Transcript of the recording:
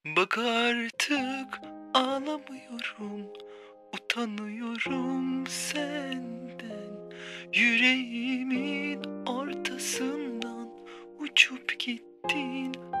Bak artık ağlamıyorum, utanıyorum senden. Yüreğimin ortasından uçup gittin.